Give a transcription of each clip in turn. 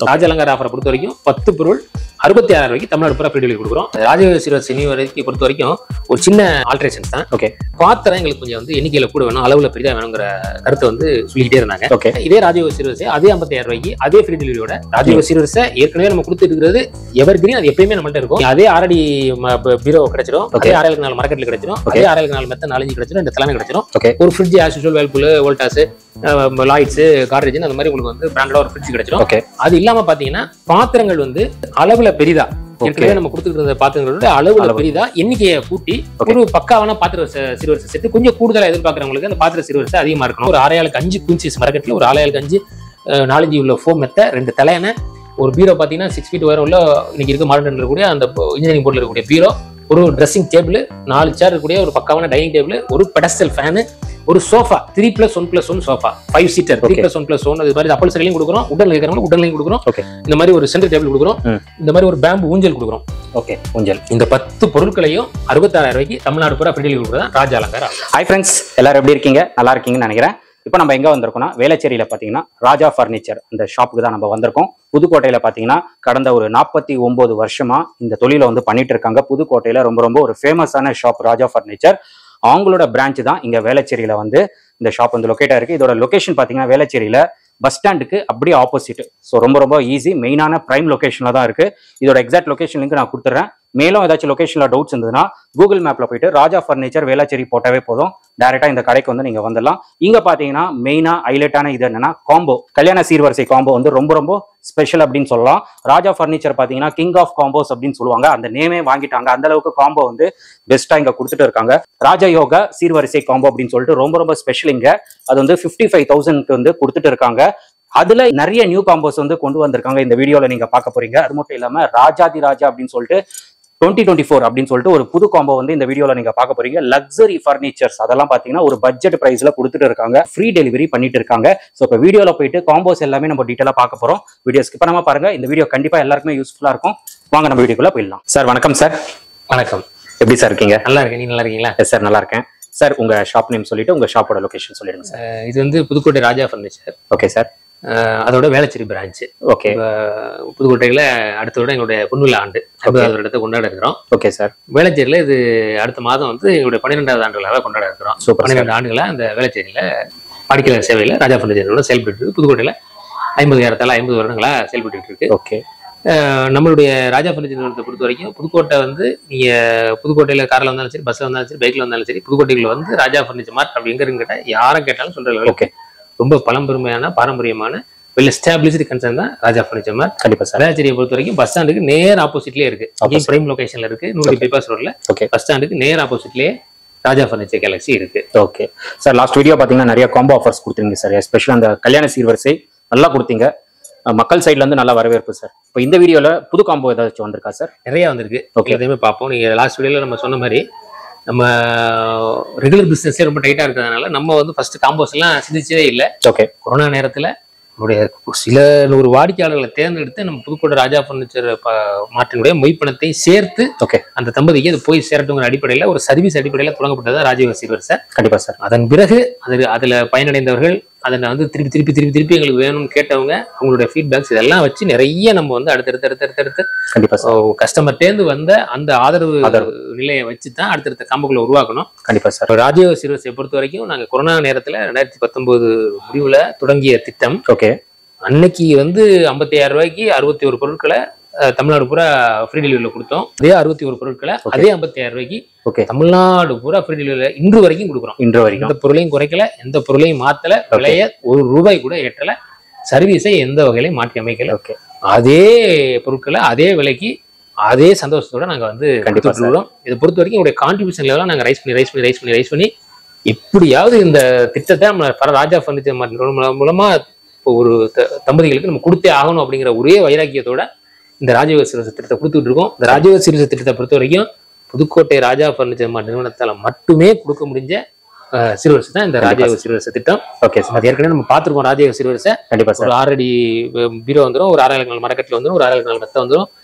ராஜாலங்கார ஆஃபரை பொறுத்த வரைக்கும் 10 பொருள் 66,000 ரூபாய்க்கு தமிழ்நாடு பூரா ஃப்ரீ டெலிவரி கொடுக்குறோம். ராஜயோக சினி வரைக்கும் பொறுத்த வரைக்கும் ஒரு சின்ன ஆல்ட்ரேஷன்ஸ் தான். ஓகே, பாத்திரம் எங்களுக்கு கொஞ்சம் வந்து எண்ணிக்கையில கூட வேணும், அளவுல பெரிதா வேணுங்கிற கருத்தை வந்து சொல்லிக்கிட்டே இருந்தாங்க. ஓகே, இதே ராஜயோக சிறுவரிசை அதே 55,000 ரூபாய்க்கு அதே ஃப்ரீ டெலிவரியோட ராஜயோக சிறுவரிசை ஏற்கனவே நம்ம கொடுத்துட்டு இருக்கிறது எவர் கிரீன், அது எப்பயுமே நம்மள்ட்ட இருக்கும். அதே 6 பீரோ கிடைச்சிடும், அதே 6,4 மார்க்கெட்ல கிடைச்சிடும், அதே 6,4 மெத்த 4 கிடைச்சிடும், இந்த தலைமை கிடைச்சிடும். ஒரு fridge as usual Whirlpool, Voltas, Lloyds, Godrej அந்த மாதிரி உங்களுக்கு வந்து பிராண்டடா ஒரு ஃப்ரிட்ஜ் கிடைச்சிடும். அது இல்லாம பாத்தீங்கன்னா பாத்திரங்கள் வந்து அளவுல பெரிதா ஏற்கனவே நம்ம கொடுத்துட்டு இருந்த பாத்திரங்களோட அளவுல பெரிதா எண்ணிக்கையை கூட்டி ஒரு பக்காவான பாத்திர சிறுவரிசை செட்டு கொஞ்சம் கூடுதலா எதிர்பார்க்கறவங்களுக்கு அந்த பாத்திர சிறுவரிசை அதிகமா இருக்கணும். ஒரு 6,5 குயின்சைஸ் மார்க்கெட்ல ஒரு 6,5 4 உள்ள ஃபோம் மெத்த 2 தலையணை, ஒரு பீரோ பாத்தீங்கன்னா 6 ஃபீட் உயரம் உள்ள இன்னைக்கு இருக்க மாடர்ன் இருக்கக்கூடிய அந்த இன்ஜினியரிங் போர்ட்ல இருக்கக்கூடிய பீரோ, ஒரு ட்ரெஸ்ஸிங் டேபிள், 4 சேர் இருக்கக்கூடிய ஒரு பக்காவான டைனிங் டேபிள், ஒரு பெடஸ்டல் ஃபேனு, ஒரு சோஃபா 3+1+1 சோஃபா 5 சீட்டர் 3+1+1 அது மாதிரி அப்பல்சரிலையும் கொடுக்குறோம், உடல் இருக்கிறவங்க உடல்லையும் கொடுக்குறோம். இந்த மாதிரி ஒரு சென்டர் டேபிள் கொடுக்குறோம், இந்த மாதிரி ஒரு பேம்பு ஊஞ்சல் கொடுக்குறோம். ஓகே, ஊஞ்சல். இந்த 10 பொருட்களையும் 66,000 ரூபாய்க்கு தமிழ்நாடு பூரா ஃப்ரீ டெலிவரி கொடுக்குறதா ராஜா அலங்கார. ஹாய் ஃப்ரெண்ட்ஸ், எல்லாரும் எப்படி இருக்கீங்க? நல்லா இருக்கீங்கன்னு நினைக்கிறேன். இப்போ நம்ம எங்க வந்திருக்கோம்னா வேளச்சேரியில பாத்தீங்கன்னா ராஜா ஃபர்னிச்சர் அந்த ஷாப்புக்கு தான் நம்ம வந்திருக்கோம். புதுக்கோட்டையில பாத்தீங்கன்னா கடந்த ஒரு 49 வருஷமா இந்த தொழிலை வந்து பண்ணிட்டு இருக்காங்க. புதுக்கோட்டையில ரொம்ப ஒரு ஃபேமஸான ஷாப் ராஜா ஃபர்னிச்சர். அவங்களோட பிரான்ச் தான் இங்க வேளச்சேரியில வந்து இந்த ஷாப் வந்து லொக்கேட் ஆயிருக்கு. இதோட லொகேஷன் பாத்தீங்கன்னா வேளச்சேரியில பஸ் ஸ்டாண்டுக்கு அப்படியே ஆப்போசிட். ஸோ ரொம்ப ஈஸி, மெயினான பிரைம் லொகேஷன்ல தான் இருக்கு. இதோட எக்ஸாக்ட் லொகேஷன் லிங்க் நான் கொடுத்துறேன். மேலும் ஏதாச்சும் லொகேஷன்ல டவுட்ஸ் இருந்ததுன்னா கூகுள் மேப்ல போயிட்டு ராஜா ஃபர்னிச்சர் வேளச்சேரி போட்டாவே போதும், டைரக்டா இந்த கடைக்கு வந்து நீங்க வந்துடலாம். இங்க பாத்தீங்கன்னா மெயினா ஹைலைட்டான இது என்னன்னா காம்போ, கல்யாண சீர்வரிசை காம்போ வந்து ரொம்ப ஸ்பெஷல் அப்படின்னு சொல்லலாம். ராஜா ஃபர்னிச்சர் பாத்தீங்கன்னா கிங் ஆஃப் காம்போஸ் அப்படின்னு சொல்லுவாங்க, அந்த நேமே வாங்கிட்டாங்க. அந்த அளவுக்கு காம்போ வந்து பெஸ்டா இங்க கொடுத்துட்டு இருக்காங்க. ராஜயோக சீர்வரிசை காம்போ அப்படின்னு சொல்லிட்டு ரொம்ப ஸ்பெஷல். இங்க அது வந்து 55,000க்கு வந்து கொடுத்துட்டு இருக்காங்க. அதுல நிறைய நியூ காம்போஸ் வந்து கொண்டு வந்திருக்காங்க. இந்த வீடியோல நீங்க பார்க்க போறீங்க. அது மட்டும் இல்லாம ராஜாதி ராஜா அப்படின்னு சொல்லிட்டு 2024 அப்படின்னு சொல்லிட்டு ஒரு புது காம்போ வந்து இந்த வீடியோல நீங்க பார்க்க போறீங்க. லக்ஸரி ஃபர்னிச்சர்ஸ் அதெல்லாம் பாத்தீங்கன்னா ஒரு பட்ஜெட் பிரைஸ்ல கொடுத்துட்டு இருக்காங்க, ஃப்ரீ டெலிவரி பண்ணிட்டு இருக்காங்க. ஸோ இப்போ வீடியோல போயிட்டு காம்போஸ் எல்லாமே நம்ம டீட்டெயிலா பார்க்க போறோம். வீடியோ ஸ்கிப் பண்ணாம பாருங்க. இந்த வீடியோ கண்டிப்பா எல்லாருக்குமே யூஸ்ஃபுல்லா இருக்கும். வாங்க நம்ம வீடியோக்குள்ள போயிடலாம். சார் வணக்கம். சார் வணக்கம், எப்படி சார் இருக்கீங்க? நல்லா இருக்கேன், நீங்க நல்லா இருக்கீங்களா? எஸ் சார், நல்லா இருக்கேன். சார் உங்க ஷாப் நேம் சொல்லிட்டு உங்க ஷாப்போட லொகேஷன் சொல்லிடுங்க சார். இது வந்து Pudukkottai Raja furniture. Okay sir. அதோட வேளச்சேரி பிரான்ச். ஓகே, புதுக்கோட்டையில அடுத்த விட எங்களுடைய பொன்விழா ஆண்டு 50வது வருடத்தை கொண்டாட இருக்கிறோம். Okay sir. வேளச்சேரியில இது அடுத்த மாதம் வந்து எங்களுடைய 12வது ஆண்டுகளாக கொண்டாட இருக்கிறோம். 12 ஆண்டுகளா அந்த வேளச்சேரியில வாடிக்கையாளர் சேவையில ராஜா ஃபர்னிச்சரோட செயல்பட்டு இருக்கு. புதுக்கோட்டையில 50 வருடங்களா செயல்பட்டு இருக்கு. ஓகே, நம்மளுடைய ராஜா ஃபர்னிச்சர் பொறுத்த வரைக்கும் புதுக்கோட்டை வந்து நீங்க புதுக்கோட்டையில கார்ல வந்தாலும் சரி, பஸ்ல வந்தாலும் சரி, பைக்ல வந்தாலும் சரி, புதுக்கோட்டையில வந்து ராஜா ஃபர்னிச்சர் மார்க் அப்படி எங்க இருக்குன்னு கேட்டா யாரை கேட்டாலும் சொல்ற. ஓகே, ரொம்ப பழம்பெருமையான பாரம்பரியமான வெல் எஸ்டாப்ளிஷ்டு கன்சர்ன் தான் ராஜா ஃபர்னிச்சர் மார்க். கண்டிப்பா சார். வேளச்சேரியை பொறுத்த வரைக்கும் பஸ் ஸ்டாண்டுக்கு நேர் ஆப்போசிட்லயே இருக்கு. பிரைம் லொகேஷன்ல இருக்கு, 100 பைபாஸ் ரோட்ல. பஸ் ஸ்டாண்டுக்கு நேர் ஆப்போசிட்லயே ராஜா ஃபர்னிச்சர் கேலக்ஸி இருக்கு. ஓகே சார், லாஸ்ட் வீடியோ பாத்தீங்கன்னா நிறைய காம்போ ஆஃபர்ஸ் கொடுத்தீங்க சார். எஸ்பெஷலா அந்த கல்யாண சீர்வரிசை நல்லா கொடுத்தீங்க, மக்கள் சைட்ல இருந்து நல்ல வரவேற்பு சார். இப்போ இந்த வீடியோல புது காம்போ ஏதாச்சும் வந்திருக்கா சார்? நிறைய வந்திருக்கு. ஓகே, எதையுமே பார்ப்போம். நீங்க லாஸ்ட் வீடியோல நம்ம சொன்ன மாதிரி நம்ம ரெகுலர் பிசினஸ்ல ரொம்ப டைட்டா இருக்கிறதுனால நம்ம வந்து ஃபர்ஸ்ட் காம்போஸ் எல்லாம் சிந்திச்சதே இல்லை. ஓகே, கொரோனா நேரத்துல நம்முடைய சில 100 வாடிக்கையாளர்களை தேர்ந்தெடுத்து நம்ம புதுக்கோட்டை ராஜா ஃபர்னிச்சர் மார்ட்டினுடைய மொய்ப்பணத்தை சேர்த்து அந்த தம்பதிக்கு அது போய் சேரட்டுங்கிற அடிப்படையில ஒரு சர்வீஸ் அடிப்படையில தொடங்கப்பட்டது ராஜயோக சீர்வரிசை. கண்டிப்பா சார். அதன் பிறகு அதுல பயனடைந்தவர்கள் அதை வந்து திருப்பி எங்களுக்கு வேணும்னு கேட்டவங்க அவங்களுடைய ஃபீட்பேக்ஸ் இதெல்லாம் வச்சு நிறைய நம்ம வந்து அடுத்தடுத்து கண்டிப்பா கஸ்டமர் தேர்ந்து வந்த அந்த ஆதரவு நிலையை வச்சுதான் அடுத்தடுத்த காம்புகளை உருவாக்கணும். கண்டிப்பா சார். ராஜயோக சீர்வரிசையை பொறுத்த வரைக்கும் நாங்க கொரோனா நேரத்துல 2019 முடிவுல தொடங்கிய திட்டம். ஓகே, அன்னைக்கு வந்து 55,000 ரூபாய்க்கு 61 பொருட்களை தமிழ்நாடு பூரா ஃப்ரீ டெலிவரியில கொடுத்தோம். அதே 61 பொருட்களை அதே 55,000 ரூபாய்க்கு தமிழ்நாடு பூரா ஃப்ரீ டெலிவரியில இன்று வரைக்கும் கொடுக்குறோம். இன்று வரைக்கும் எந்த பொருளையும் குறைக்கல, எந்த பொருளையும் மாத்தல, விலைய ₹1 கூட ஏற்றல, சர்வீஸை எந்த வகையிலையும் மாற்றி அமைக்கல. அதே பொருட்களை அதே விலைக்கு அதே சந்தோஷத்தோட நாங்க வந்து கொடுத்துருக்கோம். இதை பொறுத்த வரைக்கும் உங்களுடைய கான்ட்ரிபியூஷன் லெவல நாங்க ரைஸ் பண்ணி எப்படியாவது இந்த திட்டத்தை நம்ம ராஜா ஃபர்னிச்சர் மூலமா ஒரு தம்பதிகளுக்கு நம்ம கொடுத்தே ஆகணும் அப்படிங்கிற ஒரே வைராக்கியத்தோட இந்த ராஜயோக சீர்வரிசை திட்டத்தை கொடுத்துட்டு இருக்கோம். இந்த ராஜயோக சீர்வரிசை திட்டத்தை பொறுத்த வரைக்கும் புதுக்கோட்டை ராஜா ஃபர்னிச்சர் நிறுவனத்தால மட்டுமே கொடுக்க முடிஞ்ச சீர்வரிசை தான் இந்த ராஜயோக சீர்வரிசை திட்டம். Okay sir. அது ஏற்கனவே நம்ம பார்த்துருக்கோம். ராஜயோக சீர்வரிசை கண்டிப்பா ஒரு 6 அடி பீரோ வந்துடும், ஒரு 6,4 மரக்கட்டில் வந்துடும், ஒரு 6,4 மெத்த வந்துடும்,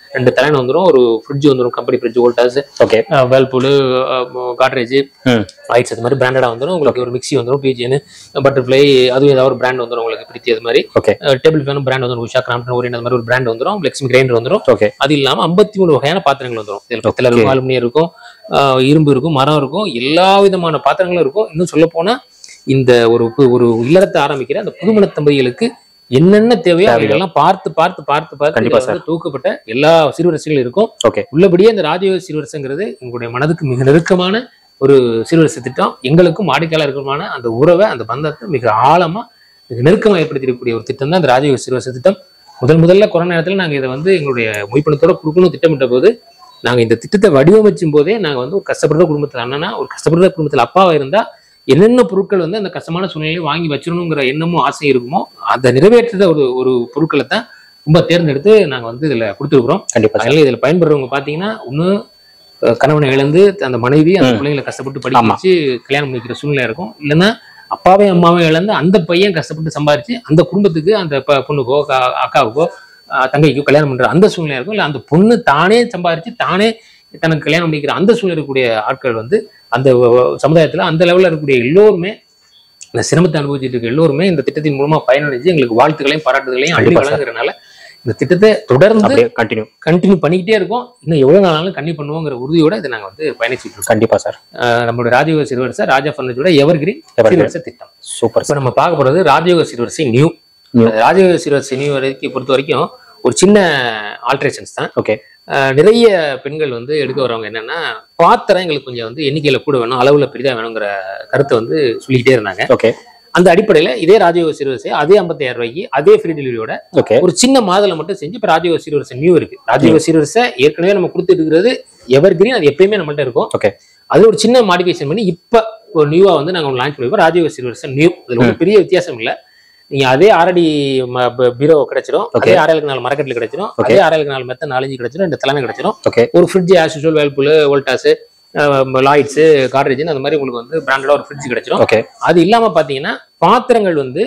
2 தலையணை வந்துடும், ஒரு ஃப்ரிட்ஜ் வந்துடும், company fridge, Voltas, okay, Whirlpool, Godrej, Lloyds, அது மாதிரி பிராண்டடா வந்துடும். உங்களுக்கு ஒரு மிக்ஸி வந்துடும், பிஜிஎன், பட்டர்ஃப்ளை, அதுவும் ஏதாவது ஒரு பிராண்ட் வந்துடும் உங்களுக்கு பிரித்தி. அது மாதிரி ஓகே, டேபிள் ஃபேனும் பிராண்ட் வந்துடும், உஷா, கிராம்ப்டன், ஓரியன்ட், அந்த மாதிரி ஒரு பிராண்ட் வந்துடும். லக்ஷ்மி கிரைண்டர் வந்துடும். ஓகே. அது இல்லாம 53 வகையான பாத்திரங்கள் வந்துடும். இதில் பித்தளை இருக்கும், அலுமினியம் இருக்கும், இரும்பு இருக்கும், மரம் இருக்கும், எல்லா விதமான பாத்திரங்களும் இருக்கும். இன்னும் சொல்ல போனா இந்த ஒரு இல்லறத்தை ஆரம்பிக்கிற அந்த புதுமண தம்பதிகளுக்கு என்னென்ன தேவையோ அவையெல்லாம் பார்த்து பார்த்து பார்த்து பார்த்து தூக்கப்பட்ட எல்லா சீர்வரிசைகளும் இருக்கும். உள்ளபடியே இந்த ராஜயோக சீர்வரிசைங்கிறது உங்களுடைய மனதுக்கு மிக நெருக்கமான ஒரு சீர்வரிசை திட்டம். எங்களுக்கும் வாடிக்கையாளருக்குமான அந்த உறவை, அந்த பந்தத்தை மிக ஆழமா மிக நெருக்கமாக ஏற்படுத்தியிருக்கக்கூடிய ஒரு திட்டம் தான் இந்த ராஜயோக சீர்வரிசை திட்டம். முதல்ல கொரோனா நேரத்தில் நாங்கள் இதை வந்து எங்களுடைய மொய்ப்பணத்தோட கொடுக்கணும் திட்டமிட்ட போது, நாங்கள் இந்த திட்டத்தை வடிவமைச்சும் போதே நாங்கள் வந்து ஒரு கஷ்டப்படுற குடும்பத்தில் அண்ணனா, ஒரு கஷ்டப்படுற குடும்பத்தில் அப்பாவா இருந்தா என்னென்ன பொருட்கள் வந்து அந்த கஷ்டமான சூழ்நிலையை வாங்கி வச்சிடணுங்கிற எண்ணமும் ஆசையும் இருக்குமோ அதை நிறைவேற்ற ஒரு பொருட்களை தான் ரொம்ப தேர்ந்தெடுத்து நாங்கள் வந்து இதில் கொடுத்துருக்குறோம். கண்டிப்பாக. அதனால இதில் பயன்படுறவங்க பார்த்தீங்கன்னா ஒன்று கணவனை இழந்து அந்த மனைவி அந்த பிள்ளைங்களை கஷ்டப்பட்டு படிக்க வச்சு கல்யாணம் பண்ணிக்கிற சூழ்நிலை இருக்கும். இல்லைன்னா அப்பாவையும் அம்மாவையும் இழந்து அந்த பையன் கஷ்டப்பட்டு சம்பாதிச்சு அந்த குடும்பத்துக்கு அந்த பொண்ணுக்கோ அக்காவுக்கோ தங்கைக்கோ கல்யாணம் பண்ற அந்த சூழ்நிலை இருக்கும். இல்லை அந்த பொண்ணு தானே சம்பாதிச்சு தானே தனக்கு கல்யாணம் பண்ணிக்கிற அந்த சூழ்நிலை இருக்கக்கூடிய ஆட்கள் வந்து அந்த சமுதாயத்துல அந்த லெவலில் இருக்கக்கூடிய எல்லோருமே இந்த சிரமத்தை அனுபவிச்சுட்டு இருக்க எல்லோருமே இந்த திட்டத்தின் மூலமா பயனடைஞ்சு எங்களுக்கு வாழ்த்துக்களையும் பாராட்டுதலையும் அள்ளி வழங்குறதுனால இந்த திட்டத்தை தொடர்ந்து கண்டினியூ பண்ணிக்கிட்டே இருக்கோம். இன்னும் எவ்வளவு நாளாலும் கண்டினியூ பண்ணுவோங்கிற உறுதியோட இதை நாங்கள் வந்து பயணிச்சுட்டு இருக்கோம். கண்டிப்பா சார். நம்மளுடைய ராஜயோக சிறுவரிசை ராஜா ஃபர்னிச்சரோட எவர்கிரீன் சிறுவரிசை திட்டம். சூப்பர். இப்போ நம்ம பார்க்க போறது ராஜயோக சிறுவரிசை நியூ. ராஜயோக சிறுவரிசை நியூ வரைக்கும் பொறுத்த வரைக்கும் ஒரு சின்ன ஆல்ட்ரேஷன்ஸ் தான். ஓகே. நிறைய பெண்கள் வந்து எடுக்க வரவங்க என்னன்னா பாத்திரம் எங்களுக்கு கொஞ்சம் வந்து எண்ணிக்கையில கூட வேணும், அளவுல பெரிதா வேணுங்கிற கருத்தை வந்து சொல்லிக்கிட்டே இருந்தாங்க. ஓகே. அந்த அடிப்படையில இதே ராஜயோக சிறுவரிசை அதே 55,000 ரூபாய்க்கு அதே ஃப்ரீ டெலிவரியோட ஒரு சின்ன மாதல மட்டும் செஞ்சு இப்ப ராஜயோக சிறுவரிசை நியூ இருக்கு. ராஜயோக சிறுவரிசை ஏற்கனவே நம்ம கொடுத்துட்டு இருக்கிறது எவர்கிரீன், அது எப்பயுமே நம்மள்ட்ட இருக்கும். ஓகே. அது ஒரு சின்ன மாடிஃபிகேஷன் பண்ணி இப்ப ஒரு நியூவா வந்து நாங்க லான்ச் பண்ணிப்போம் ராஜயோக சிறுவரிசை நியூ. அதுல ஒரு பெரிய வித்தியாசம் இல்லை. நீங்க அதே 6 அடி பீரோ கிடைச்சிடும், அதே 6.4 மரக்கட்டில் கிடைச்சிடும், அதே 6.4 மெத்த 4 கிடைச்சிடும், இந்த தலைமை கிடைச்சிடும். ஒரு fridge as usual Whirlpool, Voltas, Lloyds, Godrej அந்த மாதிரி உங்களுக்கு வந்து பிராண்டடா ஒரு ஃப்ரிட்ஜ் கிடைச்சிடும். அது இல்லாம பாத்தீங்கன்னா பாத்திரங்கள் வந்து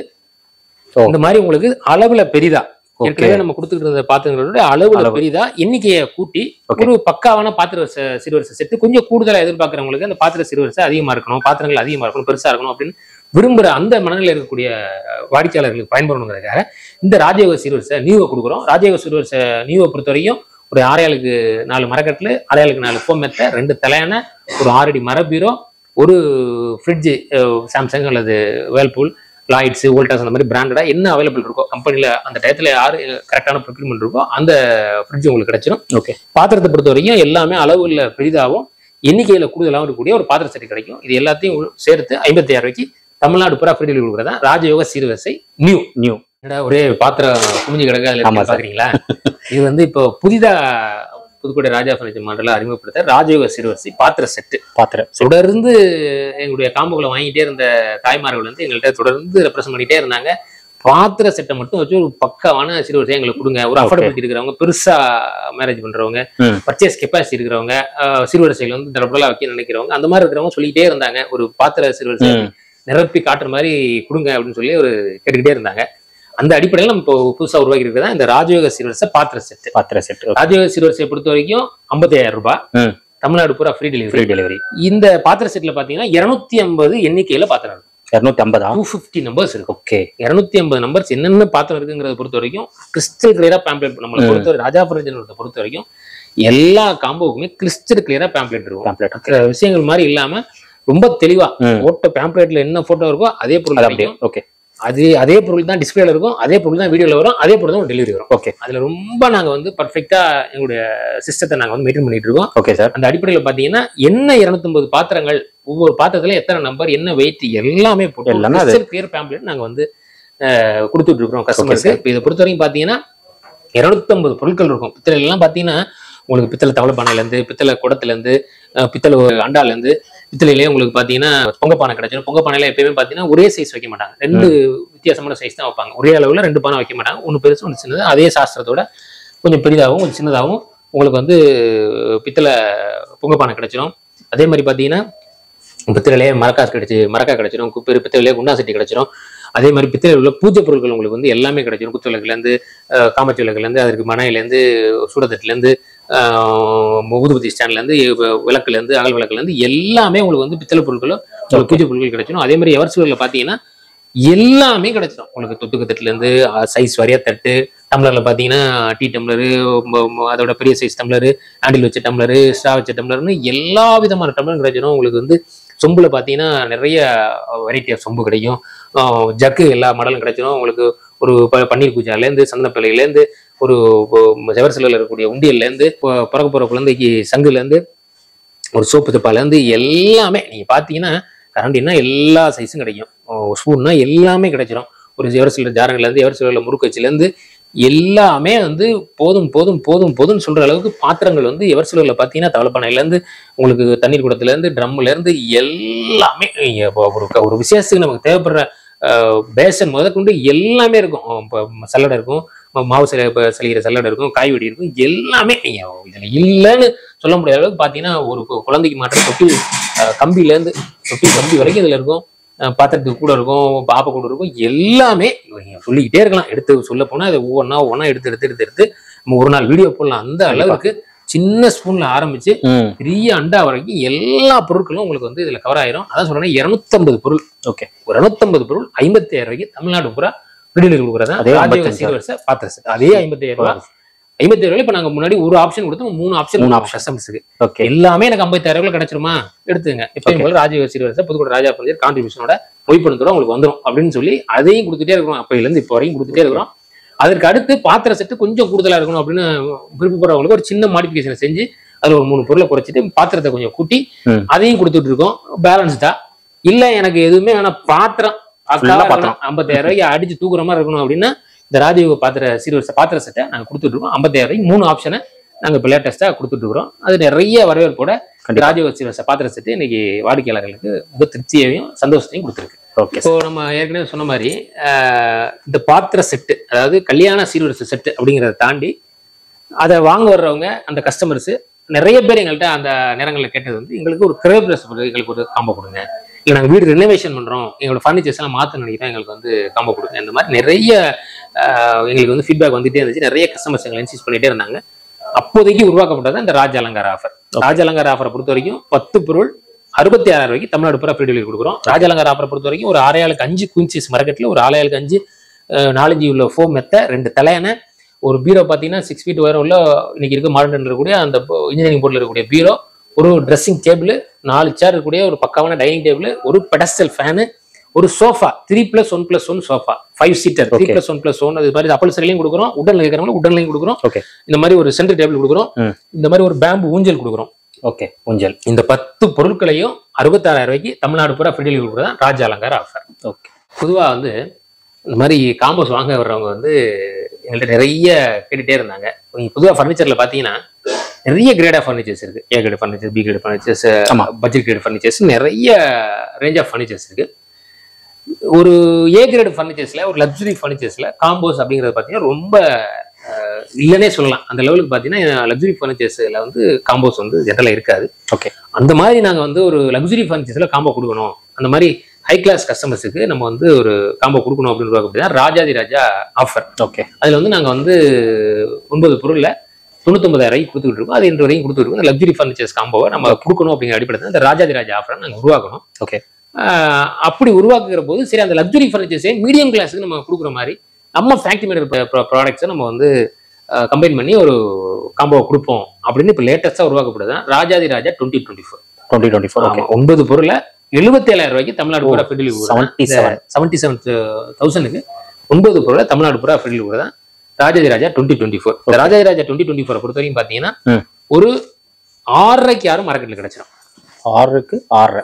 இந்த மாதிரி உங்களுக்கு அளவுல பெரிதா ஏற்கனவே நம்ம கொடுத்துட்டு இருந்த பாத்திரங்களோட அளவுல பெரிதா எண்ணிக்கையை கூட்டி ஒரு பக்காவான பாத்திர சிறுவரிசை செட்டு கொஞ்சம் கூடுதலா எதிர்பார்க்கறவங்களுக்கு அந்த பாத்திர சிறுவரிசை அதிகமா இருக்கணும், பாத்திரங்கள் அதிகமா இருக்கணும், பெருசா இருக்கணும் அப்படின்னு விரும்புற அந்த மனநிலையில் இருக்கக்கூடிய வாடிக்கையாளர்களுக்கு பயன்படணுங்கிறதுக்காக இந்த ராஜயோக சிறுவரிசை நியூவை கொடுக்குறோம். ராஜயோக சிறுவரிசை நியூவை பொறுத்த வரைக்கும் ஒரு 6.4 மரக்கட்டில் 6.4 ஃபோம் மெத்த, 2 தலையான, ஒரு 6 அடி மர பீரோ, ஒரு ஃப்ரிட்ஜு சாம்சங் அல்லது வேல்பூல், லாய்ட்ஸ், வோல்டாஸ் அந்த மாதிரி பிராண்டடா என்ன அவைலபிள் இருக்கோ கம்பெனில அந்த டயத்துல யாரு கரெக்டான ப்ரொக்யூர்மெண்ட் இருக்கோ அந்த ஃப்ரிட்ஜ் உங்களுக்கு கிடைச்சிடும். ஓகே. பாத்திரத்தை பொறுத்த வரைக்கும் எல்லாமே அளவுல பெரிதாகவும் எண்ணிக்கையில கூடுதலாகவும் இருக்கக்கூடிய ஒரு பாத்திர செட்டு கிடைக்கும். இது எல்லாத்தையும் சேர்த்து 55,000 ரூபாய்க்கு தமிழ்நாடு பூரா ஃப்ரீ டெலிவரி கொடுக்குறதா ராஜயோக சிறுவரிசை நியூ. ஒரே பாத்திரம் குமிஞ்சு கிடக்க பாக்குறீங்களா? இது வந்து இப்போ புதிதா புதுக்கோட்டை ராஜா ஃபர்னிச்சர் மாடல அறிமுகப்படுத்த ராஜயோக சிறுவரிசை பாத்திர செட்டு. தொடர்ந்து எங்களுடைய காம்புகளை வாங்கிட்டே இருந்த தாய்மார்கள் வந்து எங்கள்கிட்ட தொடர்ந்து ரெப்ரசென்ட் பண்ணிட்டே இருந்தாங்க. பாத்திர செட்டை மட்டும் வச்சு ஒரு பக்காவான சிறுவரிசை எங்களுக்கு கொடுங்க. ஒரு அஃபோர்டபிலிட்டி இருக்கிறவங்க, பெருசா மேரேஜ் பண்றவங்க, பர்ச்சேஸ் கெப்பாசிட்டி இருக்கிறவங்க, சிறுவரிசைகள் வந்து தடப்படலா வைக்க நினைக்கிறவங்க, அந்த மாதிரி இருக்கிறவங்க சொல்லிக்கிட்டே இருந்தாங்க. ஒரு பாத்திர சிறுவரிசை நிரப்பி காட்டுற மாதிரி கொடுங்க அப்படின்னு சொல்லி ஒரு கேட்டுக்கிட்டே இருந்தாங்க. அந்த அடிப்படையில் நம்ம இப்போ புதுசா உருவாக்கி இருக்கிறதா இந்த ராஜயோக சிறுவரிசை பாத்திர செட். ராஜயோக சிறுவரிசையை பொறுத்த வரைக்கும் 55,000 ரூபாய், தமிழ்நாடு பூரா ஃப்ரீ டெலிவரி. இந்த பாத்திர செட்ல பாத்தீங்கன்னா 250 எண்ணிக்கையில பாத்திரம் இருக்கு. 250 நம்பர்ஸ் இருக்கு. ஓகே. 250 நம்பர்ஸ் என்னென்ன பாத்திரம் இருக்குங்கிறத பொறுத்த வரைக்கும் கிறிஸ்டல் கிளியரா பேம்ப்ளெட் நம்மளை பொறுத்த ராஜா ஃபர்னிச்சர் பொறுத்த வரைக்கும் எல்லா காம்போவுக்குமே கிறிஸ்டல் கிளியரா பேம்ப்ளெட் இருக்கும். விஷயங்கள் மாதிரி இல்லாம ரொம்ப தெளிவா போட்டோ பேம்ப்ளெட்ல என்ன போட்டோ இருக்கோ அதே பொருள். ஓகே. அதே பொருள் தான் டிஸ்பிளேல இருக்கும், அதே பொருள் தான் வீடியோல வரும், அதே பொருள் தான் டெலிவரி வரும். ஓகே. அதுல ரொம்ப நாங்க வந்து பர்ஃபெக்டா எங்களுடைய சிஸ்டத்தை நாங்க வந்து மெயின்டைன் பண்ணிட்டு இருக்கோம். Okay sir. அந்த அடிப்படையில் பாத்தீங்கன்னா என்ன 250 பாத்திரங்கள், ஒவ்வொரு பாத்திரத்துல எத்தனை நம்பர், என்ன வெயிட் எல்லாமே போட்டு எல்லாமே கிளியர் பேம்ப்ளெட் நாங்க வந்து கொடுத்துட்டு இருக்கிறோம் கஸ்டமருக்கு. இப்போ இதை பொறுத்த வரைக்கும் பாத்தீங்கன்னா 250 பொருட்கள் இருக்கும். பித்தளை எல்லாம் பாத்தீங்கன்னா உங்களுக்கு பித்தளை தவளை பானையிலேருந்து, பித்தளை குடத்துலேருந்து, பித்தளை அண்டாலேருந்து, பித்தளையிலேயே உங்களுக்கு பார்த்தீங்கன்னா பொங்க பானை கிடைச்சிடும். பொங்க பானையில எப்பயுமே பார்த்தீங்கன்னா ஒரே சைஸ் வைக்க மாட்டாங்க, 2 வித்தியாசமான சைஸ் தான் வைப்பாங்க. ஒரே அளவில் 2 பானை வைக்க மாட்டாங்க, ஒன்று பெருசு ஒன்று சின்னது. அதே சாஸ்திரத்தோட கொஞ்சம் பெரிதாகவும் கொஞ்சம் சின்னதாகவும் உங்களுக்கு வந்து பித்தளை பொங்க பானை கிடைச்சிடும். அதே மாதிரி பார்த்தீங்கன்னா பித்தளையிலே மரக்காய் கிடைச்சிடும், பித்தளையிலே குண்டா சட்டி கிடைச்சிடும். அதே மாதிரி பித்தளை உள்ள பூஜை பொருட்கள் உங்களுக்கு வந்து எல்லாமே கிடைச்சிடும். குத்து விளக்குலேருந்து, காமாட்சி விளக்குலேருந்து, அதற்கு மனையிலேருந்து, சூடத்தட்டுலேருந்து, ஊதுபத்தி ஸ்டாண்ட்லேருந்து, விளக்குலேருந்து, அகல் விளக்குலேருந்து எல்லாமே உங்களுக்கு வந்து பித்தளை பொருட்களும் பூஜை பொருட்கள் கிடைச்சிடும். அதே மாதிரி எவர்சில்வரில் பார்த்தீங்கன்னா எல்லாமே கிடைச்சிடும் உங்களுக்கு. தொட்டுக்க தட்டுலேருந்து சைஸ் வரையா தட்டு, டம்ளரில் பார்த்தீங்கன்னா டீ டம்ளரு, அதோட பெரிய சைஸ் டம்ளரு, ஹேண்டில் வச்ச டம்ளரு, ஸ்ட்ரா வச்ச டம்ளர்னு எல்லா விதமான டம்ளரும் கிடைச்சிடும் உங்களுக்கு. வந்து சொம்புல பார்த்தீங்கன்னா நிறைய வெரைட்டி ஆஃப் சொம்பு கிடைக்கும். ஜக்கு எல்லா மாடலும் கிடைச்சிடும் உங்களுக்கு. ஒரு பன்னீர் பூஜாலேருந்து, சந்தனப்பிள்ளையிலேருந்து, ஒரு செவர்சிலில் இருக்கக்கூடிய உண்டியல்லேருந்து, பிறக்க போகிற குழந்தைக்கு சங்குலேருந்து, ஒரு சோப்பு தப்பாலேருந்து எல்லாமே நீங்கள் பார்த்தீங்கன்னா கரண்டின்னா எல்லா சைஸும் கிடைக்கும். ஸ்பூன்னா எல்லாமே கிடைச்சிடும். ஒரு எவர்சிலர் ஜாரங்கள்லேருந்து, எவர்சிலரில் முறுக்கு வச்சுலேருந்து எல்லாமே வந்து போதும் போதும் போதும் போதும்னு சொல்கிற அளவுக்கு பாத்திரங்கள் வந்து எவர்சிலரில் பார்த்தீங்கன்னா தவளைப்பானையிலேருந்து, உங்களுக்கு தண்ணீர் குடத்துலேருந்து, ட்ரம்முலேருந்து எல்லாமே ஒரு விசேஷத்துக்கு நமக்கு தேவைப்படுற பேசன் முதற்கொண்டு எல்லாமே இருக்கும். இப்போ சல்லடை இருக்கும், மாவு சலிக்கிற சல்லடை இருக்கும், காய்கறி இருக்கும், எல்லாமே இதில் இல்லைன்னு சொல்ல முடியாத அளவுக்கு பார்த்தீங்கன்னா ஒரு குழந்தைக்கு மாற்ற கம்பி வரைக்கும் இதில் இருக்கும். பாத்திரத்துக்கு கூட இருக்கும், பாப்பா கூட இருக்கும், எல்லாமே சொல்லிக்கிட்டே இருக்கலாம். எடுத்து சொல்ல போனால் அதை ஒவ்வொன்றா எடுத்து நம்ம ஒரு நாள் வீடியோ போடலாம். அந்த அளவுக்கு சின்ன ஸ்பூன்ல ஆரம்பிச்சு பெரிய அண்டா வரைக்கும் எல்லா பொருட்களும் உங்களுக்கு வந்து இதுல கவர் ஆயிரும். அதான் சொல்றேன் 250 பொருள். ஓகே, ஒரு 250 பொருள் 55,000 ரூபாய்க்கு தமிழ்நாடு பூரா டெலிவரி கொடுக்குறதா. அதே 55,000 ரூபாய். 55,000 ரூபாய். இப்ப நாங்க முன்னாடி ஒரு ஆப்ஷன் கொடுத்தோம், 3 ஆப்ஷன் கஸ்டமர்ஸுக்கு. எல்லாமே எனக்கு 55,000 ரூபாய் கிடைச்சிருமா எடுத்துங்க. இப்ப ராஜீவ் சீர்வரிசை புதுக்கோட்டை ராஜா பர்னிச்சர் கான்ட்ரிபியூஷனோட மொய்ப்பணத்தோட உங்களுக்கு வந்துடும் அப்படின்னு சொல்லி அதையும் கொடுத்துட்டே இருக்கிறோம். அப்பையில இருந்து இப்போ வரைக்கும் கொடுத்துட்டே இருக்கிறோம். அதற்கு அடுத்து பாத்திர செட்டு கொஞ்சம் கூடுதலா இருக்கணும் அப்படின்னு விருப்பப்படுறவங்களுக்கு ஒரு சின்ன மாடிஃபிகேஷனை செஞ்சு அதுல ஒரு 3 பொருளை குறைச்சிட்டு பாத்திரத்தை கொஞ்சம் கூட்டி அதையும் கொடுத்துட்டு இருக்கோம். பேலன்ஸ்டா இல்ல எனக்கு எதுவுமே வேணா பாத்திரம் 55,000 ரூபாய்க்கு அடிச்சு தூக்குற மாதிரி இருக்கணும் அப்படின்னா இந்த ராஜீவ் சீர்வரிசை பாத்திர செட்டை நாங்க கொடுத்துட்டு இருக்கோம். 55,000 ரூபாய்க்கு 3 ஆப்ஷனை நாங்க இப்போ லேட்டஸ்டா கொடுத்துட்டு இருக்கிறோம். அது நிறைய வரவேற்போட ராஜீவ் சீர்வரிசை பாத்திர செட்டு இன்னைக்கு வாடிக்கையாளர்களுக்கு மிக திருப்தியையும் சந்தோஷத்தையும் கொடுத்துருக்கு. இப்போ நம்ம ஏற்கனவே சொன்ன மாதிரி இந்த பாத்திர செட்டு, அதாவது கல்யாண சீர்வரிசை செட்டு அப்படிங்கிறத தாண்டி அதை வாங்க வர்றவங்க அந்த கஸ்டமர்ஸ் நிறைய பேர் எங்கள்கிட்ட அந்த நேரங்களில் கேட்டது வந்து எங்களுக்கு ஒரு கிரேப்ரஸ் எங்களுக்கு ஒரு காம்போ கொடுங்க, இல்லை நாங்கள் வீடு ரெனோவேஷன் பண்ணுறோம், எங்களோட ஃபர்னிச்சர்ஸ் எல்லாம் மாற்ற நினைக்கிறோம், எங்களுக்கு வந்து காம்போ கொடுங்க. இந்த மாதிரி நிறைய எங்களுக்கு வந்து ஃபீட்பேக் வந்துட்டே இருந்துச்சு. நிறைய கஸ்டமர்ஸ் எங்களை இன்சிஸ்ட் பண்ணிட்டே இருந்தாங்க. அப்போதைக்கு உருவாக்கப்பட்டது இந்த ராஜ அலங்கார ஆஃபர். ராஜ அலங்கார ஆஃபரை பொறுத்த வரைக்கும் 10 பொருள் 66,000 ரூபாய்க்கு தமிழ்நாடு பூரா ஃப்ரீ டெலிவரி கொடுக்குறோம். ராஜ அலங்கார ஆஃபரை பொறுத்த வரைக்கும் ஒரு 6,5 குயின்சீஸ் மார்க்கெட்டில் ஒரு 6,5 4 உள்ள ஃபோம் மெத்த, 2 தலையணை, ஒரு பீரோ பார்த்தீங்கன்னா 6 ஃபீட் உயரம் உள்ள இன்னைக்கு இருக்க மாடர்ன் இருக்கக்கூடிய அந்த இன்ஜினியரிங் போர்டில் இருக்கக்கூடிய பீரோ, ஒரு ட்ரெஸ்ஸிங் டேபிள், 4 சேர் இருக்கக்கூடிய ஒரு பக்காவான டைனிங் டேபிள், ஒரு பெடஸ்டல் ஃபேனு, ஒரு சோஃபா 3+1+1 சோஃபா 5 சீட்டர் 3+1+1. அது மாதிரி அப்பல்சரிலையும் கொடுக்குறோம், உடன்ல இருக்கிறவங்க உடன்லையும் கொடுக்குறோம். இந்த மாதிரி ஒரு சென்டர் டேபிள் கொடுக்குறோம். இந்த மாதிரி ஒரு பேம்பு ஊஞ்சல் கொடுக்குறோம். ஓகே, ஊஞ்சல். இந்த 10 பொருட்களையும் 66,000 ரூபாய்க்கு தமிழ்நாடு பூரா ஃப்ரீ டெலிவரி கொடுக்குறதா ராஜ அலங்கார ஆஃபர். ஓகே, பொதுவாக வந்து இந்த மாதிரி காம்போஸ் வாங்க வர்றவங்க வந்து எங்கள்கிட்ட நிறைய கேட்டுகிட்டே இருந்தாங்க. பொதுவாக ஃபர்னிச்சரில் பார்த்தீங்கன்னா நிறைய கிரேட் ஆஃப் ஃபர்னிச்சர்ஸ் இருக்குது. A grade furnitures, B grade furnitures, budget grade furnitures, நிறைய ரேஞ்ச் ஆஃப் ஃபர்னிச்சர்ஸ் இருக்குது. ஒரு ஏ கிரேட் ஃபர்னிச்சர்ஸில், ஒரு லக்ஸுரி ஃபர்னிச்சர்ஸில் காம்போஸ் அப்படிங்கிறது பார்த்தீங்கன்னா ரொம்ப இல்லைன்னே சொல்லலாம். அந்த லெவலுக்கு பார்த்தீங்கன்னா லக்ஸுரி ஃபர்னிச்சர்ஸில் வந்து காம்போஸ் வந்து ஜென்ரலாக இருக்காது. ஓகே, அந்த மாதிரி நாங்கள் வந்து ஒரு லக்ஸுரி ஃபர்னிச்சர்ஸில் காம்போ கொடுக்கணும், அந்த மாதிரி ஹை கிளாஸ் கஸ்டமர்ஸுக்கு நம்ம வந்து ஒரு காம்போ கொடுக்கணும் அப்படின்னு ராஜாதி ராஜா ஆஃபர். ஓகே, அதில் வந்து நாங்கள் வந்து 9 பொருளில் 99,000 ரூபாய்க்கு கொடுத்துட்டு இருக்கோம். அது இன்று வரைக்கும் கொடுத்துட்டு இருக்கோம். லக்ஸுரி ஃபர்னிச்சர்ஸ் காம்போவை நம்ம கொடுக்கணும் அப்படிங்கிற அடிப்படையில் இந்த ராஜாதி ராஜா ஆஃபரை நாங்கள் உருவாக்கணும். ஓகே, அப்படி உருவாக்குகிற போது சரி அந்த லக்ஸுரி ஃபர்னிச்சர்ஸே மீடியம் கிளாஸுக்கு நம்ம கொடுக்குற மாதிரி நம்ம ஃபேக்டரி மேட் ப்ராடக்ட்ஸை நம்ம வந்து கம்பைன் பண்ணி ஒரு காம்போவை கொடுப்போம் அப்படின்னு இப்போ லேட்டஸ்டாக உருவாக்கப்படுது ராஜாதி ராஜா 2024. 9 பொருளை 77,000 ரூபாய்க்கு தமிழ்நாடு பூரா ஃப்ரீ டெலிவரி 77,000க்கு 9 பொருளை தமிழ்நாடு பூரா ஃப்ரீ டெலிவரி தான் ராஜாதி ராஜா 2024. இந்த ராஜாதி ராஜா 2024 பொறுத்த வரைக்கும் பார்த்தீங்கன்னா ஒரு 6,500 6 மார்க்கெட்ல கிடைச்சிடும். 6க்கு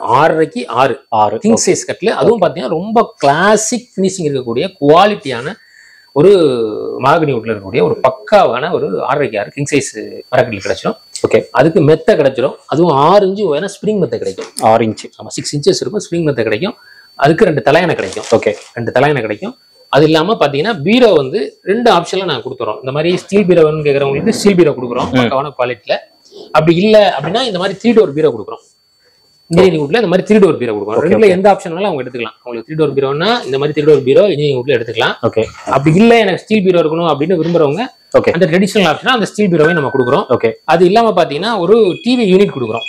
6 கிங் சைஸ் கட்ல, அதுவும் பார்த்தீங்கன்னா ரொம்ப கிளாசிக் ஃபினிஷிங் இருக்கக்கூடிய குவாலிட்டியான ஒரு மகாகனி வுட்ல இருக்கக்கூடிய ஒரு பக்காவான ஒரு 6,500 கிங் சைஸ் மார்க்கெட்ல கிடைச்சிடும். ஓகே, அதுக்கு மெத்த கிடைச்சிடும். அதுவும் 6 இன்ச்சு வேணா ஸ்ப்ரிங் மெத்த கிடைக்கும். 6 இன்ச்சு, ஆமா 6 இன்ச்சஸ் இருக்கும். ஸ்ப்ரிங் மெத்த கிடைக்கும். அதுக்கு 2 தலையணை கிடைக்கும். ஓகே, 2 தலையணை கிடைக்கும். அது இல்லாம பாத்தீங்கன்னா பீரோ வந்து 2 ஆப்ஷன்ல நாங்க கொடுத்துறோம். இந்த மாதிரி ஸ்டீல் பீரோன்னு கேட்கறவங்களுக்கு ஸ்டீல் பீரோ கொடுக்குறோம் பக்காவான குவாலிட்டியில. அப்படி இல்லை அப்படின்னா இந்த மாதிரி 3 டோர் பீரோ கொடுக்குறோம். இன்ஜினியரிங் வுட்ல இந்த மாதிரி 3 டோர் பீரோ கொடுக்குறோம். ரெண்டுல எந்த ஆப்ஷனாலும் அவங்க எடுத்துக்கலாம். அவங்களுக்கு 3 டோர் பீரோனா இந்த மாதிரி 3 டோர் பீரோ இன்ஜினியரிங் வுட்ல எடுத்துக்கலாம். ஓகே. அப்படி இல்ல எனக்கு ஸ்டீல் பீரோ இருக்கணும் அப்படின்னு விரும்புறவங்க அந்த ட்ரெடிஷனல் ஆப்ஷனா அந்த ஸ்டீல் பீரோவை நம்ம கொடுக்குறோம். ஓகே. அது இல்லாம பாத்தீங்கன்னா ஒரு டிவி யூனிட் கொடுக்குறோம்.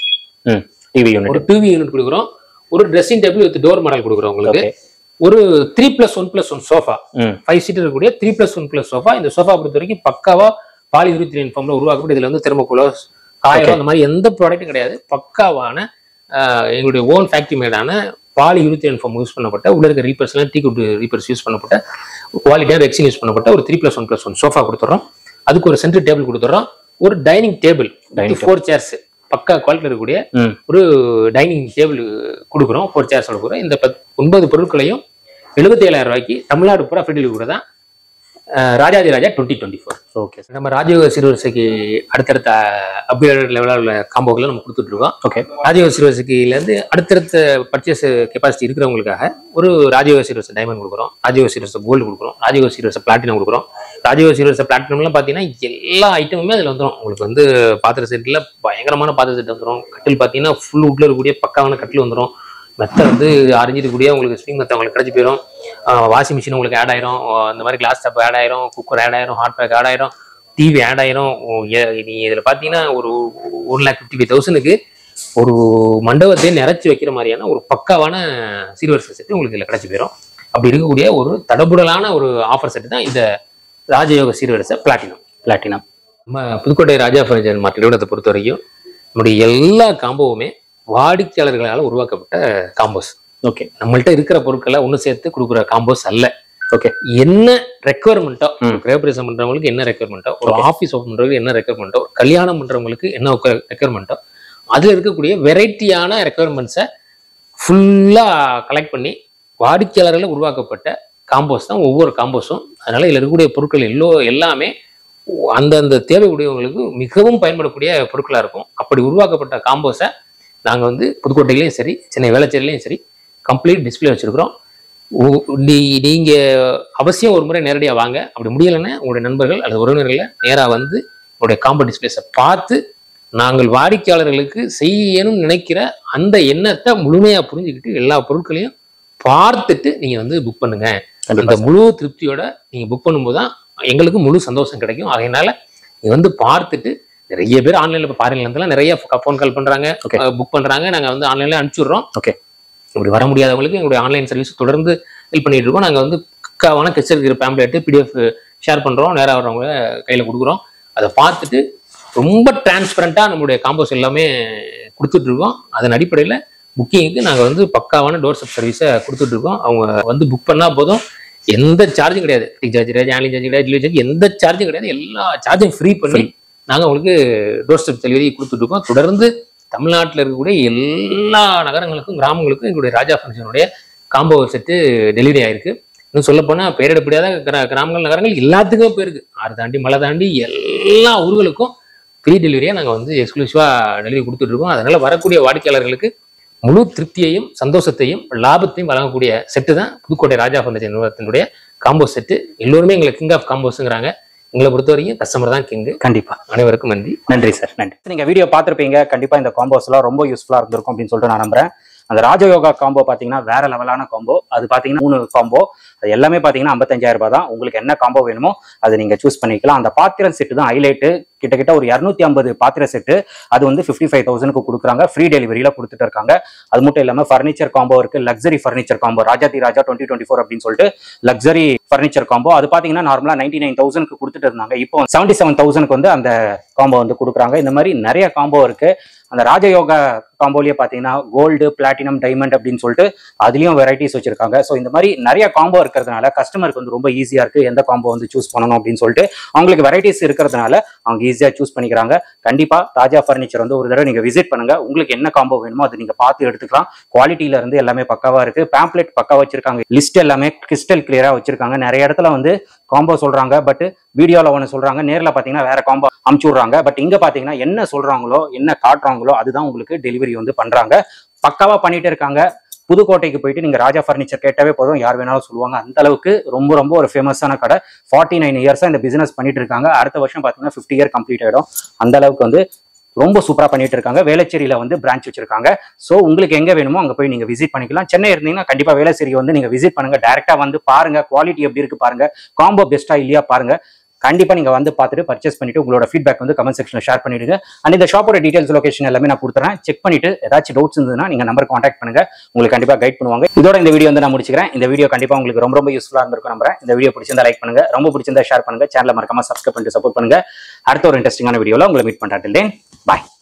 டிவி யூனிட், ஒரு டிவி யூனிட் கொடுக்குறோம். ஒரு dressing table with door model கொடுக்குறோம் உங்களுக்கு. ஒரு 3+1+1 சோஃபா, 5 சீட்டர் இருக்கக்கூடிய 3+1+ சோஃபா. இந்த சோஃபா பொறுத்த வரைக்கும் பக்காவா பாலியூரித்தீன் ஃபார்ம்ல உருவாக்கப்பட்டு இதுல வந்து தெர்மோகோலோஸ், காயம் அந்த மாதிரி எந்த ப்ராடக்ட்டும் கிடையாது. பக்காவான எங்களுடைய ஓன் ஃபேக்டரி மேடான பாலியூரித்தீன் ஃபார்ம் யூஸ் பண்ணப்பட்ட, உள்ள இருக்க ரீப்பர்ஸ் எல்லாம் டீ ரீப்பர்ஸ் யூஸ் பண்ணப்பட்ட, குவாலிட்டியான ரெக்ஸின் யூஸ் பண்ணப்பட்ட ஒரு 3+1+1 சோஃபா கொடுத்துறோம். அதுக்கு ஒரு சென்டர் டேபிள் கொடுத்துறோம். ஒரு டைனிங் டேபிள் 4 சேர்ஸ் பக்கா குவாலிட்டி இருக்கக்கூடிய ஒரு டைனிங் டேபிள் கொடுக்குறோம். 4 சேர்ஸ் கொடுக்குறோம். இந்த 9 பொருட்களையும் 77,000 ரூபாய்க்கு தமிழ்நாடு பூரா ஃப்ரீ டெலிவரி கூட தான் ராஜாதிராஜா 2024. ஓகே. நம்ம ராஜயோக சிறுவரிசைக்கு அடுத்தடுத்த அப்கிரேட் லெவலில் உள்ள காம்போக்களை நம்ம கொடுத்துட்டு இருக்கோம். ஓகே. ராஜயோக சிறுவரிசைக்குலேருந்து அடுத்தடுத்த பர்ச்சேஸ் கெப்பாசிட்டி இருக்கிறவங்களுக்காக ஒரு ராஜயோக சிறுவரிசை டைமண்ட் கொடுக்குறோம், ராஜயோக சிறுவரிசை கோல்டு கொடுக்குறோம், ராஜயோக சிறுவரிசை பிளாட்டினம் கொடுக்குறோம். ராஜயோக சிறுவரிசை பிளாட்டினம்லாம் பார்த்தீங்கன்னா எல்லா ஐட்டமுமே அதில் வந்துடும். உங்களுக்கு வந்து பாத்திர செட்டில் பயங்கரமான பாத்திர செட் வந்துடும். கட்டில் பார்த்தீங்கன்னா ஃபுல் உட்ல இருக்கக்கூடிய பக்காவான கட்டில் வந்துடும். மெத்தை வந்து அரைஞ்சிருக்கக்கூடிய உங்களுக்கு ஸ்விங் மெத்தை உங்களுக்கு கிடைச்சி போயிடும். வாஷிங் மிஷின் உங்களுக்கு ஆட் ஆயிரும். இந்த மாதிரி கிளாஸ் டாப் ஆட் ஆயிரும், குக்கர் ஆட் ஆயிரும், ஹாட் பேக் ஆட் ஆயிரும், டிவி ஆட் ஆயிரும். நீ இதில் பார்த்தீங்கன்னா ஒரு 1,55,000க்கு ஒரு மண்டபத்தை நிறைச்சி வைக்கிற மாதிரியான ஒரு பக்காவான சிறுவரிசை செட்டு உங்களுக்கு இதில் கிடைச்சி போயிடும். அப்படி இருக்கக்கூடிய ஒரு தடபுடலான ஒரு ஆஃபர் செட்டு தான் இந்த ராஜயோக சீர்வரிசை பிளாட்டினம். நம்ம புதுக்கோட்டை ராஜா ஃபர்னிச்சர் மார்க்கெட் நிறுவனத்தை பொறுத்த வரைக்கும் நம்முடைய எல்லா காம்போவுமே வாடிக்கையாளர்களால் உருவாக்கப்பட்ட காம்போஸ். ஓகே. நம்மள்ட்ட இருக்கிற பொருட்களை ஒன்று சேர்த்து கொடுக்குற காம்போஸ் அல்ல. ஓகே. என்ன ரெக்குவயர்மெண்ட்டோ, கிரகப்பிரவேசம் பண்றவங்களுக்கு என்ன ரெக்குவயர்மெண்ட்டோ, ஒரு ஆஃபீஸ் ஓப்பன் பண்றவங்களுக்கு என்ன ரெக்குவயர்மெண்ட்டோ, ஒரு கல்யாணம் பண்றவங்களுக்கு என்ன ரெக்குவயர்மெண்ட்டோ, அதுல இருக்கக்கூடிய வெரைட்டியான ரெக்குவயர்மெண்ட்ஸை ஃபுல்லா கலெக்ட் பண்ணி வாடிக்கையாளர்கள் உருவாக்கப்பட்ட காம்போஸ் தான் ஒவ்வொரு காம்போஸும். அதனால இதுல இருக்கக்கூடிய பொருட்கள் எல்லாமே அந்தந்த தேவை உடையவங்களுக்கு மிகவும் பயன்படக்கூடிய பொருட்களா இருக்கும். அப்படி உருவாக்கப்பட்ட காம்போஸை நாங்கள் வந்து புதுக்கோட்டையிலையும் சரி, சென்னை வேளச்சேரிலையும் சரி கம்ப்ளீட் டிஸ்பிளே வச்சிருக்கிறோம். நீங்க அவசியம் ஒரு முறை நேரடியாக வாங்க. அப்படி முடியலைன்னா உங்களுடைய நண்பர்கள் அல்லது உறவினர்களை நேராக வந்து உங்களுடைய காம்போ டிஸ்பிளேஸை பார்த்து நாங்கள் வாடிக்கையாளர்களுக்கு செய்யணும்னு நினைக்கிற அந்த எண்ணத்தை முழுமையாக புரிஞ்சுக்கிட்டு எல்லா பொருட்களையும் பார்த்துட்டு நீங்க வந்து புக் பண்ணுங்க. அந்த முழு திருப்தியோட நீங்க புக் பண்ணும்போது தான் எங்களுக்கு முழு சந்தோஷம் கிடைக்கும். அதனால நீங்க வந்து பார்த்துட்டு, நிறைய பேர் ஆன்லைன்ல இப்போ பாருங்கலாம் நிறைய ஃபோன் கால் பண்றாங்க, புக் பண்றாங்க, நாங்க வந்து ஆன்லைன்ல அனுப்பிச்சுடுறோம். ஓகே. இப்படி வர முடியாதவங்களுக்கு எங்களுடைய ஆன்லைன் சர்வீஸ் தொடர்ந்து ஹெல்ப் பண்ணிட்டு இருக்கோம். நாங்க வந்து பக்காவான கெச்சரிக்கிற பேம்ப்ளெட் பிடிஎஃப் ஷேர் பண்றோம், நேராக வர்றவங்க கையில கொடுக்குறோம். அதை பார்த்துட்டு ரொம்ப டிரான்ஸ்பரண்டா நம்மளுடைய காம்போஸ் எல்லாமே கொடுத்துட்டு இருக்கோம். அதன் அடிப்படையில் புக்கிங்க்கு நாங்கள் வந்து பக்காவான டோர் ஸ்டெப் சர்வீஸை கொடுத்துட்டு இருக்கோம். அவங்க வந்து புக் பண்ணா போதும், எந்த சார்ஜும் கிடையாது. டிக் சார்ஜ் கிடையாது, ஆன்லைன் சார்ஜ் கிடையாது, டெலிவரி சார்ஜ் எந்த சார்ஜும் கிடையாது. எல்லா சார்ஜும் ஃப்ரீ பண்ணி நாங்கள் உங்களுக்கு டோர் ஸ்டெப் டெலிவரி கொடுத்துட்டு இருக்கோம். தொடர்ந்து தமிழ்நாட்டில் இருக்கக்கூடிய எல்லா நகரங்களுக்கும் கிராமங்களுக்கும் எங்களுடைய ராஜா ஃபர்னிச்சருடைய காம்போ செட்டு டெலிவரி ஆயிருக்கு. இன்னும் சொல்ல போனால் பெயரிடப்படியாத கிராமங்கள் நகரங்கள் எல்லாத்துக்கும் போயிருக்கு. ஆறு தாண்டி மலை தாண்டி எல்லா ஊர்களுக்கும் ஃப்ரீ டெலிவரியாக நாங்கள் வந்து எக்ஸ்க்ளூசிவாக டெலிவரி கொடுத்துட்டு இருக்கோம். அதனால வரக்கூடிய வாடிக்கையாளர்களுக்கு முழு திருப்தியையும் சந்தோஷத்தையும் லாபத்தையும் வழங்கக்கூடிய செட்டு தான் புதுக்கோட்டை ராஜா ஃபர்னிச்சர் நிறுவனத்தினுடைய காம்போ செட்டு. எல்லோருமே எங்களை கிங் ஆஃப் காம்போஸ்ங்கிறாங்க. எங்களை பொறுத்த வரைக்கும் கஸ்டமர் தான் கிங்கு. கண்டிப்பா. அனைவருக்கும் நன்றி. நன்றி சார், நன்றி. நீங்க வீடியோ பார்த்துருப்பீங்க. கண்டிப்பா இந்த காம்போஸ் எல்லாம் ரொம்ப யூஸ்ஃபுல்லா இருந்திருக்கும் அப்படின்னு சொல்லிட்டு நான் நம்புறேன். அந்த ராஜயோகா காம்போ பாத்தீங்கன்னா வேற லெவலான காம்போ. அது பாத்தீங்கன்னா 3 காம்போ. அது எல்லாமே பாத்தீங்கன்னா 55,000 ரூபாய் தான். உங்களுக்கு என்ன காம்போ வேணுமோ அதை நீங்க சூஸ் பண்ணிக்கலாம். அந்த பாத்திரம் செட்டு தான் ஹைலைட்டு. கிட்டத்தட்ட ஒரு 250 பாத்திர செட்டு. அது வந்து 55,000க்கு கொடுக்குறாங்க. ஃப்ரீ டெலிவரியில கொடுத்துட்டு இருக்காங்க. அது மட்டும் இல்லாம ஃபர்னிச்சர் காம்போ இருக்கு, luxury furniture combo, Rajadhi Raja 2024 அப்படின்னு சொல்லிட்டு லக்ஸரி ஃபர்னிச்சர் காம்போ. அது பாத்தீங்கன்னா நார்மலா 99,000க்கு கொடுத்துட்டு இருந்தாங்க. இப்போ 77,000க்கு வந்து அந்த காம்போ வந்து கொடுக்குறாங்க. இந்த மாதிரி நிறைய காம்போ இருக்கு. அந்த ராஜயோகா காம்போலயே பாத்தீங்கன்னா கோல்டு, பிளாட்டினம், டைமண்ட் அப்படின்னு சொல்லிட்டு அதுலயும் வெரைட்டிஸ் வச்சிருக்காங்க. ஸோ இந்த மாதிரி நிறைய காம்போ இருக்கிறதுனால கஸ்டமருக்கு வந்து ரொம்ப ஈஸியா இருக்கு எந்த காம்போ வந்து சூஸ் பண்ணணும் அப்படின்னு சொல்லிட்டு. அவங்களுக்கு வெரைட்டிஸ் இருக்கிறதுனால அவங்க ஈஸியா சூஸ் பண்ணிக்கிறாங்க. கண்டிப்பா ராஜா ஃபர்னிச்சர் வந்து ஒரு தடவை நீங்க விசிட் பண்ணுங்க. உங்களுக்கு என்ன காம்போ வேணுமோ அது நீங்க பார்த்து எடுத்துக்கலாம். குவாலிட்டியில இருந்து எல்லாமே பக்காவா இருக்கு. பேம்ப்ளெட் பக்காவா வச்சிருக்காங்க. லிஸ்ட் எல்லாமே கிறிஸ்டல் கிளியரா வச்சிருக்காங்க. நிறைய இடத்துல வந்து காம்போ சொல்றாங்க, பட் வீடியோல ஒன்று சொல்றாங்க, நேரில் பாத்தீங்கன்னா வேற காம்போ அமுச்சு விடுறாங்க. பட் இங்க பாத்தீங்கன்னா என்ன சொல்றாங்களோ என்ன காட்டுறாங்களோ அதுதான் உங்களுக்கு டெலிவரி வந்து பண்றாங்க. பக்காவா பண்ணிட்டு இருக்காங்க. புதுக்கோட்டைக்கு போயிட்டு நீங்க ராஜா ஃபர்னிச்சர் கேட்டாவே போதும், யார் வேணாலும் சொல்லுவாங்க. அந்த அளவுக்கு ரொம்ப ரொம்ப ஒரு ஃபேமஸான கடை. 49 இயர்ஸா இந்த பிசினஸ் பண்ணிட்டு இருக்காங்க. அடுத்த வருஷம் பாத்தீங்கன்னா 50 இயர் கம்ப்ளீட் ஆயிடும். அந்த அளவுக்கு வந்து ரொம்ப சூப்பரா பண்ணிட்டு இருக்காங்க. வேளச்சேரியில வந்து பிரான்ச் வச்சிருக்காங்க. ஸோ உங்களுக்கு எங்க வேணுமோ அங்க போய் நீங்க விசிட் பண்ணிக்கலாம். சென்னை இருந்தீங்கன்னா கண்டிப்பா வேளச்சேரி வந்து நீங்க விசிட் பண்ணுங்க. டைரக்டா வந்து பாருங்க, குவாலிட்டி எப்படி இருக்கு பாருங்க, காம்போ பெஸ்டா இல்லையா பாருங்க. கண்டிப்பா நீங்க வந்து பார்த்துட்டு பர்ச்சேஸ் பண்ணிட்டு உங்களோட ஃபீட்பேக் வந்து கமெண்ட் செக்ஷன்ல ஷேர் பண்ணிடுங்க. அண்ட் இந்த ஷாப்போட டீடைல்ஸ், லொகேஷன் எல்லாமே நான் கொடுத்துறேன். செக் பண்ணிட்டு ஏதாச்சும் டவுட்ஸ் இருந்ததுன்னா நீங்க நம்பர் கான்டாக்ட் பண்ணுங்க, உங்களுக்கு கண்டிப்பா கைட் பண்ணுவாங்க. இதோட இந்த வீடியோ வந்து நான் முடிச்சுக்கிறேன். இந்த வீடியோ கண்டிப்பா உங்களுக்கு ரொம்ப யூஸ்ஃபுல்லா இருந்திருக்கும் நம்புறேன். இந்த வீடியோ பிடிச்சிருந்தா லைக் பண்ணுங்க, ரொம்ப பிடிச்சிருந்தா ஷேர் பண்ணுங்க, சேனலை மறக்காம சப்ஸ்கிரைப் பண்ணிட்டு சப்போர்ட் பண்ணுங்க. அடுத்த ஒரு இன்ட்ரெஸ்டிங்கான வீடியோல உங்களை மீட் பண்றேன். Till then, bye.